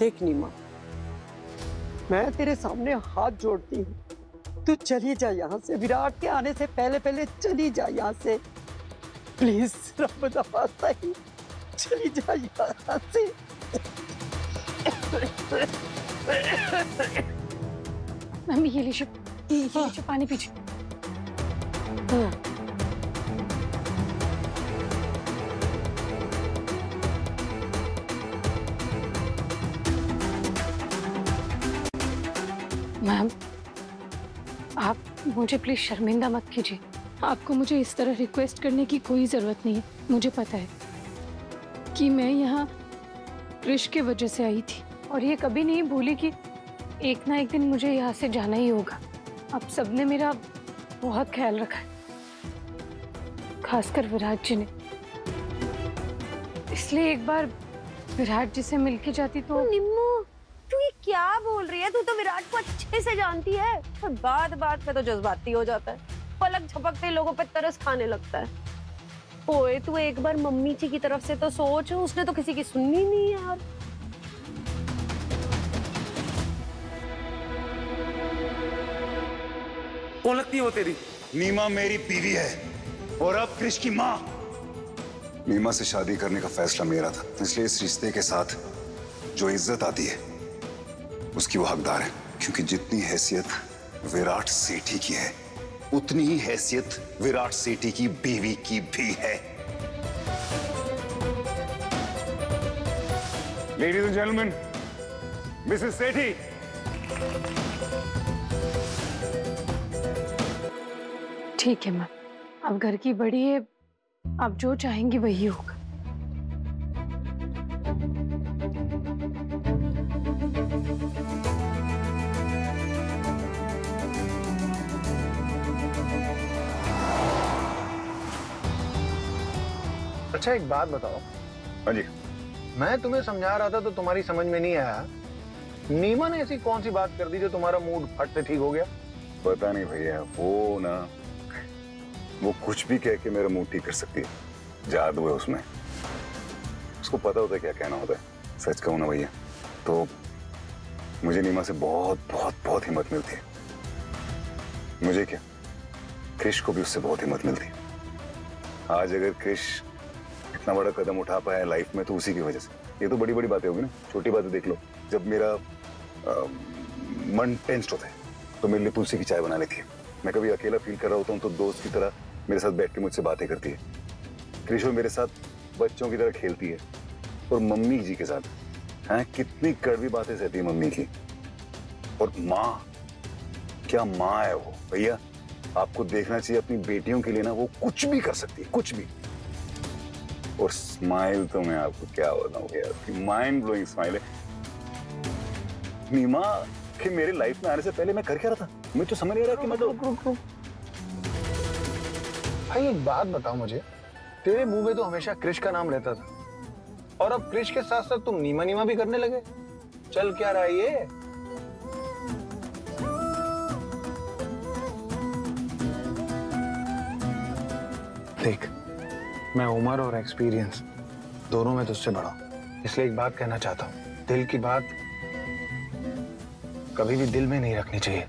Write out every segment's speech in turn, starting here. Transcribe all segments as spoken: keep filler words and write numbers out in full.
देख नीमा, मैं तेरे सामने हाथ जोड़ती हूँ, तू चली जा यहाँ से। विराट के आने से पहले पहले चली जा यहाँ से, प्लीज। रब दा वास्ता ही चली जा यहाँ से। मम्मी ये लीजिए, ये लीजिए पानी पीजिए। हाँ। मैम, आप मुझे प्लीज शर्मिंदा मत कीजिए। आपको मुझे इस तरह रिक्वेस्ट करने की कोई जरूरत नहीं है। मुझे पता है कि मैं यहाँ क्रिश के वजह से आई थी और ये कभी नहीं भूली कि एक ना एक दिन मुझे यहाँ से जाना ही होगा। आप सबने मेरा बहुत ख्याल रखा है, खासकर विराट जी ने। इसलिए एक बार विराट जी से मिलके जाती तो। निम्मू, तू ये क्या बोल रही है? तू तो विराट को अच्छे से जानती है, पर बात बात पे तो जज्बाती हो जाता है, पलक झपकते लोगों पे तरस खाने लगता है। ओए तू एक बार मम्मी जी की तरफ से तो सोच, उसने तो किसी की सुननी नहीं है यार। कौन लगती है वो तेरी? नीमा मेरी बीवी है और अब क्रिश की माँ। नीमा से शादी करने का फैसला मेरा था, इसलिए इस रिश्ते के साथ जो इज्जत आती है उसकी वो हकदार है। क्योंकि जितनी हैसियत विराट सेठी की है, उतनी ही हैसियत विराट सेठी की बीवी की भी है। Ladies and gentleman, mrs Sethi. ठीक है मैम, अब घर की बड़ी है, आप जो चाहेंगी वही होगा। अच्छा एक बात बताओ। हाँ जी। मैं तुम्हें समझा रहा था तो तुम्हारी समझ में नहीं आया। नीमा ने ऐसी कौन सी बात कर दी जो तुम्हारा मूड फट से ठीक हो गया? पता नहीं भैया, वो ना वो कुछ भी कह के मेरा मूड ठीक कर सकती है। जादू है उसमें, उसको पता होता है क्या कहना होता है। सच कहूं ना भैया, तो मुझे नीमा से बहुत बहुत बहुत हिम्मत मिलती है। मुझे क्या, क्रिश को भी उससे बहुत हिम्मत मिलती है। आज अगर क्रिश इतना बड़ा कदम उठा पाया लाइफ में तो उसी की वजह से। ये तो बड़ी बड़ी बातें होगी ना, छोटी बातें देख लो। जब मेरा आ, मन टेंस्ड होता है तो मेरे लिए तुलसी की चाय बना लेती है। मैं कभी अकेला फील कर रहा होता हूँ तो दोस्त की तरह मेरे साथ बैठ के मुझसे बातें करती है। क्रिशो मेरे साथ बच्चों की तरह खेलती है। और मम्मी जी के साथ हैं, कितनी कड़वी बातें सहती है मम्मी की। और माँ, क्या माँ है वो भैया। आपको देखना चाहिए अपनी बेटियों के लिए ना, वो कुछ भी कर सकती है, कुछ भी। और स्माइल तो मैं आपको क्या बताऊं यार, माइंड ब्लोइंग स्माइल है। नीमा कि मेरे लाइफ में आने से पहले मैं कर क्या रहा था, मुझे तो समझ नहीं आ रहा कि मतलब। भाई एक बात बताओ मुझे, तेरे मुंह में तो हमेशा क्रिश का नाम रहता था और अब क्रिश के साथ साथ तुम नीमा नीमा भी करने लगे। चल क्या रहा है ये? देख, मैं उम्र और एक्सपीरियंस दोनों में तुझसे बड़ा हूं, इसलिए एक बात कहना चाहता हूं। दिल की बात कभी भी दिल में नहीं रखनी चाहिए।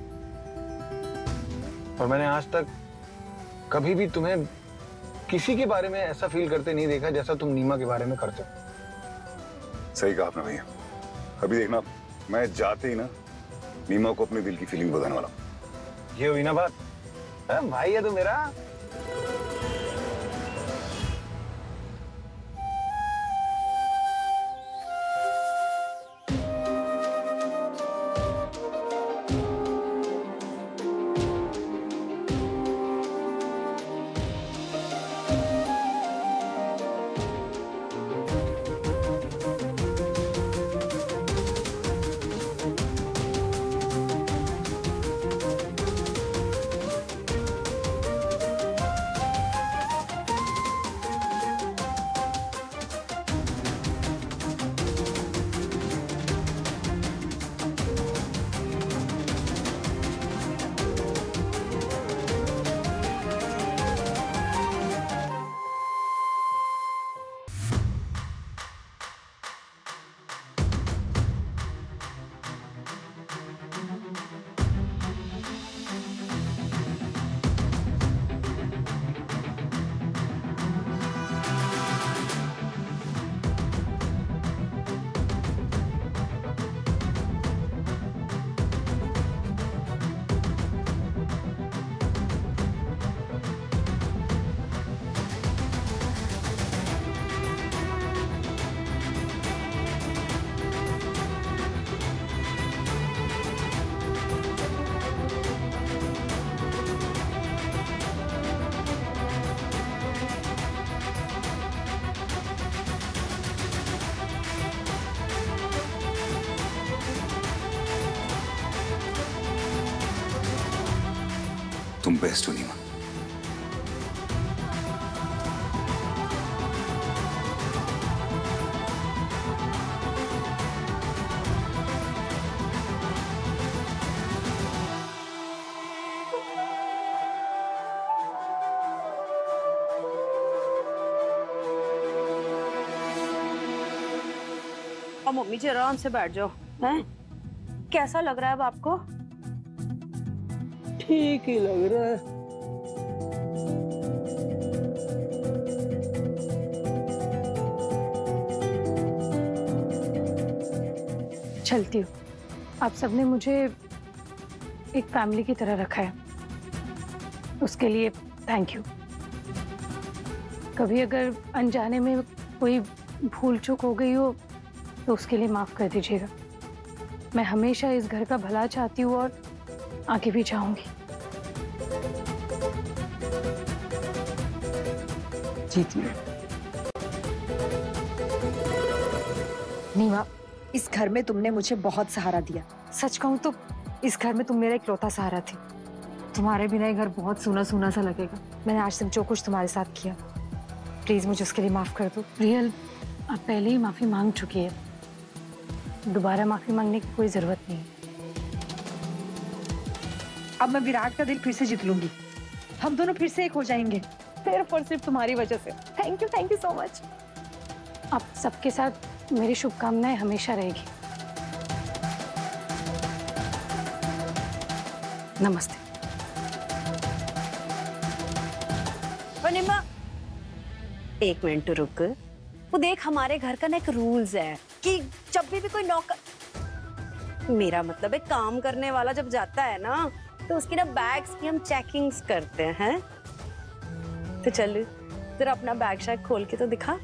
और मैंने आज तक कभी भी तुम्हें किसी के बारे में ऐसा फील करते नहीं देखा जैसा तुम नीमा के बारे में करते हो। सही कहा आपने भैया। अभी देखना, मैं जाते ही ना नीमा को अपने दिल की फीलिंग बताने वाला हूं। ये हुई ना बात। भाई है तो मेरा। तुम बेस्ट हो नीमा। अब मम्मी जी आराम से बैठ जाओ। हैं? कैसा लग रहा है अब आपको? ठीक ही लग रहा है। चलती हूँ। आप सबने मुझे एक फैमिली की तरह रखा है, उसके लिए थैंक यू। कभी अगर अनजाने में कोई भूल चूक हो गई हो तो उसके लिए माफ कर दीजिएगा। मैं हमेशा इस घर का भला चाहती हूँ और आगे भी चाहूंगी। जीती नीमा, इस घर में तुमने मुझे बहुत सहारा दिया। सच कहूँ तो इस घर में तुम मेरा इकलौता सहारा थी। तुम्हारे बिना ये घर बहुत सूना सूना सा लगेगा। मैंने आज तक जो कुछ तुम्हारे साथ किया, प्लीज मुझे उसके लिए माफ कर दो। रियल, आप पहले ही माफी मांग चुकी है, दोबारा माफी मांगने की कोई जरूरत नहीं है। अब मैं विराट का दिल फिर से जीत लूंगी। हम दोनों फिर से एक हो जाएंगे, सिर्फ और सिर्फ तुम्हारी वजह से। Thank you, thank you so much. आप सबके साथ मेरी शुभकामनाएं हमेशा रहेगी। नमस्ते। निम्मा, एक मिनट रुक। वो देख, हमारे घर का ना एक रूल्स है कि जब भी भी कोई नौकर, मेरा मतलब है काम करने वाला जब जाता है ना, तो उसकी ना बैग्स की हम चेकिंग्स करते हैं। तो चल जरा अपना बैग शैग खोल के तो दिखा।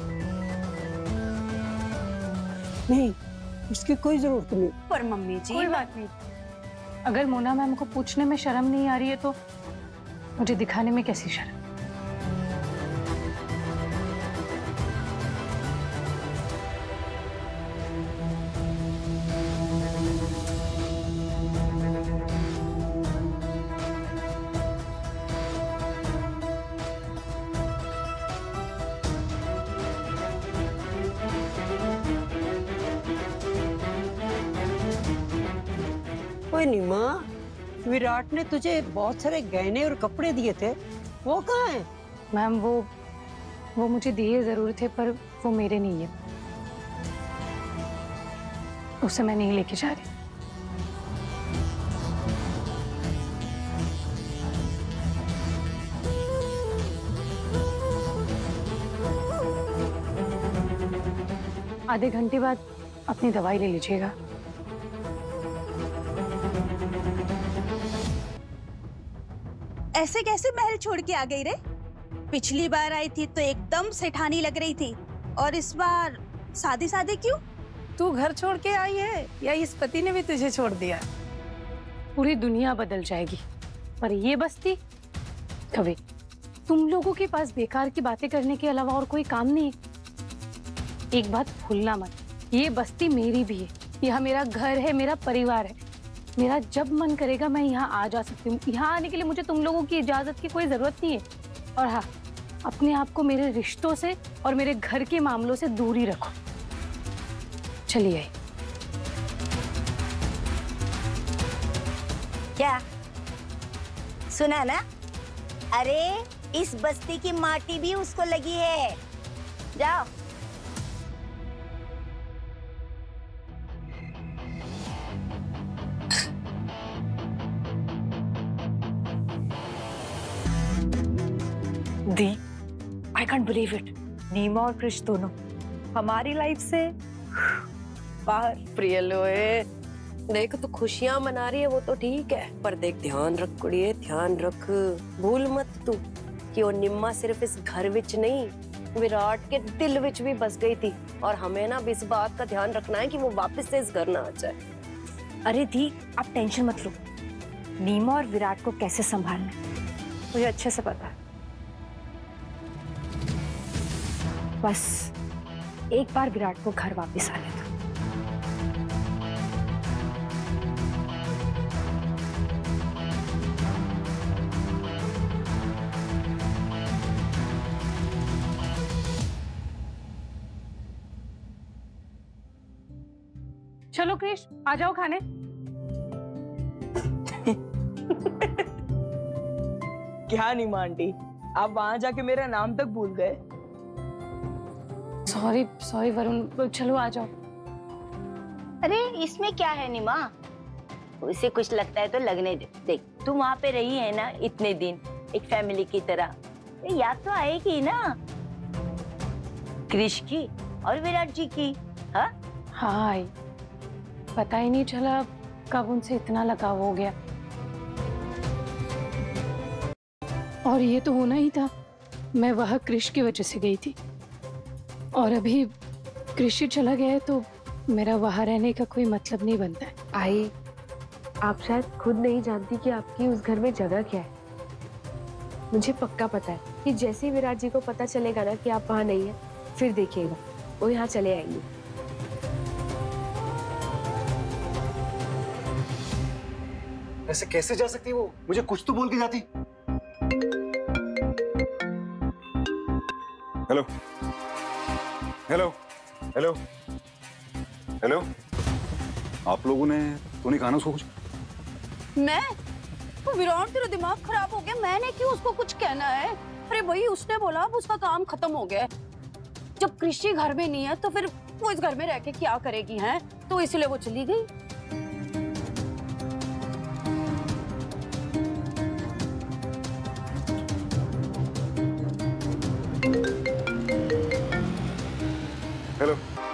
नहीं, उसकी कोई जरूरत नहीं। पर मम्मी जी, कोई बात नहीं। अगर मोना मैम को पूछने में शर्म नहीं आ रही है तो मुझे दिखाने में कैसी शर्म। ओए नीमा, विराट ने तुझे बहुत सारे गहने और कपड़े दिए थे, वो कहाँ हैं? मैम वो वो मुझे दिए जरूर थे, पर वो मेरे नहीं है, उसे मैं नहीं लेके जा रही। आधे घंटे बाद अपनी दवाई ले लीजिएगा। ऐसे कैसे महल छोड़ के आ गई रे? पिछली बार आई थी तो एकदम सेठानी लग रही थी, और इस बार सादे सादे क्यों? तू घर छोड़ के आई है या इस पति ने भी तुझे छोड़ दिया? पूरी दुनिया बदल जाएगी, पर ये बस्ती कभी। तुम लोगों के पास बेकार की बातें करने के अलावा और कोई काम नहीं है। एक बात भूलना मत, ये बस्ती मेरी भी है, यह मेरा घर है, मेरा परिवार है। मेरा जब मन करेगा मैं यहाँ आ जा सकती हूँ। यहाँ आने के लिए मुझे तुम लोगों की इजाजत की कोई जरूरत नहीं है। और हाँ, अपने आप को मेरे रिश्तों से और मेरे घर के मामलों से दूर ही रखो। चलिए। क्या सुना ना? अरे इस बस्ती की माटी भी उसको लगी है। जाओ। दी, I can't believe it. Neema और कृष दोनों हमारी लाइफ से बाहर। प्रिय लोए, देख तू खुशियां मना रही है वो तो ठीक है, पर देख ध्यान रख कुड़िए, ध्यान रख। भूल मत तू कि वो निम्मा सिर्फ इस घर विच नहीं, विराट के दिल विच भी बस गई थी। और हमें ना इस बात का ध्यान रखना है कि वो वापस से इस घर ना आ जाए। अरे दी, आप टेंशन मत लो। नीमा और विराट को कैसे संभालना है मुझे अच्छे से पता है। बस एक बार विराट को घर वापस आने दो। चलो क्रिश, आ जाओ खाने। क्या नीमा आंटी, आप वहां जाके मेरा नाम तक भूल गए। सॉरी सॉरी वरुण, चलो आ जाओ। अरे इसमें क्या है नीमा, उसे कुछ लगता है तो लगने दे। देख तू वहां पे रही है ना इतने दिन, एक फैमिली की तरह, याद तो आएगी ना क्रिश की और विराट जी की। हाँ हाँ आई, पता ही नहीं चला कब उनसे इतना लगाव हो गया। और ये तो होना ही था, मैं वहाँ क्रिश की वजह से गई थी, और अभी क्रिश चला गया है तो मेरा वहाँ रहने का कोई मतलब नहीं बनता है। आई, आप शायद खुद नहीं जानती कि आपकी उस घर में जगह क्या है। मुझे पक्का पता है कि जैसे ही विराट जी को पता चलेगा ना कि आप वहाँ नहीं है, फिर देखिएगा वो यहाँ चले आएंगे। ऐसे कैसे जा सकती वो? मुझे कुछ तो बोल के जाती। हेलो हेलो हेलो हेलो, आप लोगों ने तो नहीं कहा ना उसको कुछ? मैं तो विराट, तेरा दिमाग खराब हो गया, मैंने क्यों उसको कुछ कहना है? अरे भाई उसने बोला अब उसका काम खत्म हो गया है। जब कृषि घर में नहीं है तो फिर वो इस घर में रह के क्या करेगी, हैं? तो इसलिए वो चली गई। हेलो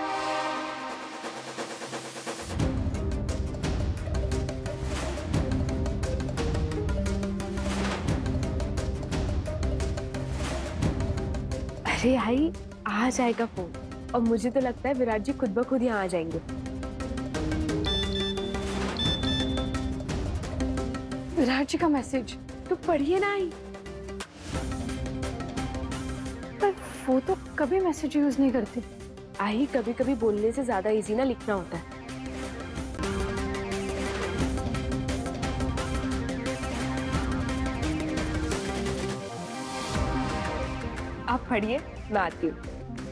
अरे आई, आ जाएगा फोन, और मुझे तो लगता है विराट जी खुद ब खुद यहाँ आ जाएंगे। विराट जी का मैसेज तो पढ़िए ना आई। पर वो तो कभी मैसेज यूज नहीं करते। आई, कभी कभी बोलने से ज्यादा इजी ना लिखना होता है। आप पढ़िए, मैं आती हूँ।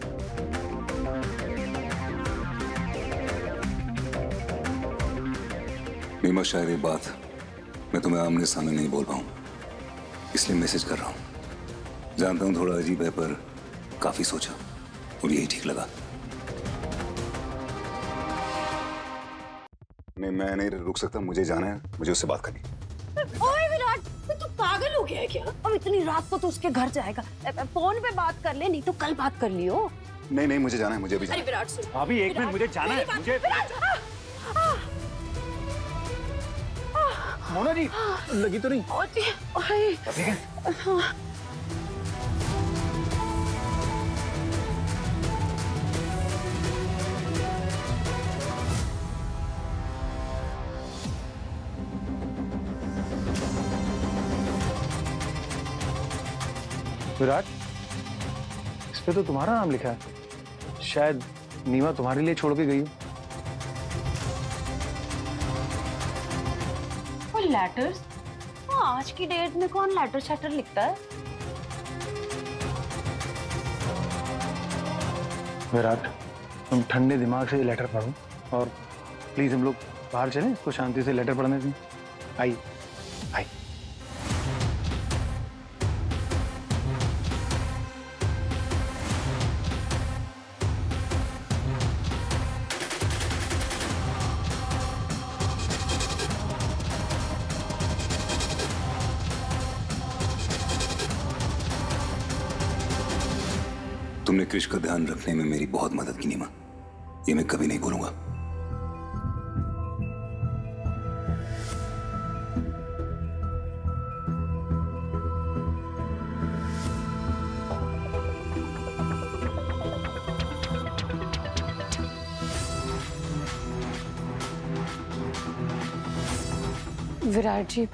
नीमा, शायद ये बात मैं तुम्हें आमने सामने नहीं बोल पाऊं, इसलिए मैसेज कर रहा हूं। जानता हूं थोड़ा अजीब है, पर काफी सोचा और यही ठीक लगा। नहीं, मैं नहीं रुक सकता, मुझे जाना है, मुझे उससे बात करनी। ओए विराट, तू पागल हो गया है क्या? अब इतनी रात को तो उसके घर जाएगा, फोन पे बात कर ले, नहीं तो कल बात कर लियो। नहीं नहीं, मुझे जाना है, मुझे अभी जाना है। अरे विराट सुन, अभी एक मिनट, मुझे जाना है, मुझे। मोना जी, लगी तो नहीं? ठीक है। विराट, इस पे तो तुम्हारा नाम लिखा है। शायद नीमा तुम्हारे लिए छोड़ के गई हो। और लेटर्स? हाँ, आज की डेट में कौन लेटर शैटर लिखता है? विराट, तुम ठंडे दिमाग से लेटर पढ़ो, और प्लीज हम लोग बाहर चलें, इसको शांति से लेटर पढ़ने दें। आई आई। तुमने क्रिश का ध्यान रखने में मेरी बहुत मदद की नीमा, ये मैं कभी नहीं भूलूंगा। विराट जी,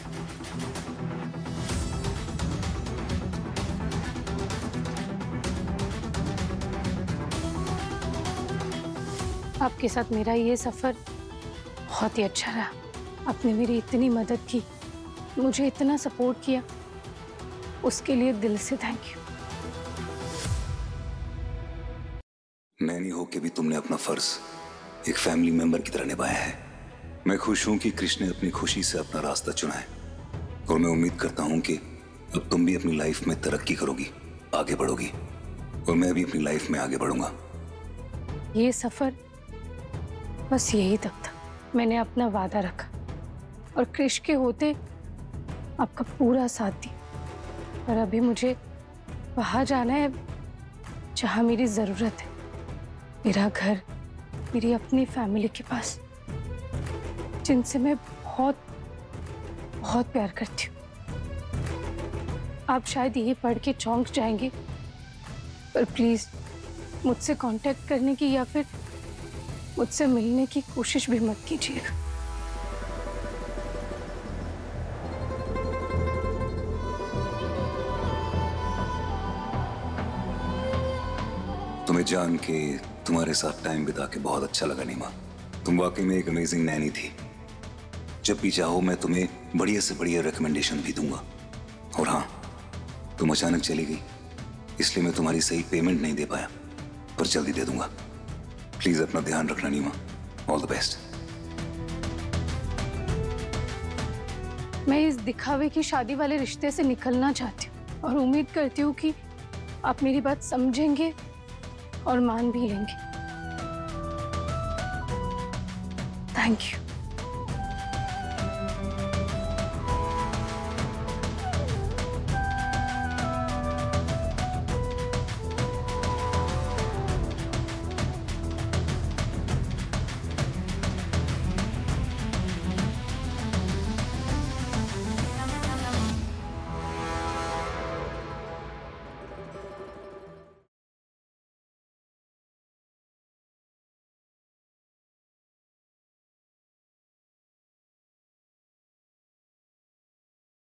आपके साथ मेरा ये सफर बहुत ही अच्छा रहा। आपने मेरी इतनी मदद की, मुझे इतना सपोर्ट किया, उसके लिए दिल से थैंक यू। नैनी हो के भी तुमने अपना फर्ज एक फैमिली मेंबर की तरह निभाया है। मैं खुश हूं कि कृष्ण ने अपनी खुशी से अपना रास्ता चुना है और मैं उम्मीद करता हूं कि अब तुम भी अपनी लाइफ में तरक्की करोगी, आगे बढ़ोगी और मैं भी अपनी लाइफ में आगे बढ़ूंगा। ये सफर बस यही तक था। मैंने अपना वादा रखा और कृष के होते आपका पूरा साथ दिया, पर अभी मुझे वहां जाना है जहां मेरी जरूरत है, मेरा घर, मेरी अपनी फैमिली के पास, जिनसे मैं बहुत बहुत प्यार करती हूँ। आप शायद ये पढ़ के चौंक जाएंगे, पर प्लीज मुझसे कांटेक्ट करने की या फिर मुझसे मिलने की कोशिश भी मत कीजिएगा। तुम्हें जान के, तुम्हारे साथ टाइम बिता के बहुत अच्छा लगा नीमा। तुम वाकई में एक अमेजिंग नैनी थी। जब भी चाहो मैं तुम्हें बढ़िया से बढ़िया रिकमेंडेशन भी दूंगा। और हाँ, तुम अचानक चली गई इसलिए मैं तुम्हारी सही पेमेंट नहीं दे पाया, पर जल्दी दे दूंगा। प्लीज अपना ध्यान रखना नीमा। All the best. मैं इस दिखावे की शादी वाले रिश्ते से निकलना चाहती हूँ और उम्मीद करती हूँ कि आप मेरी बात समझेंगे और मान भी लेंगे। Thank you.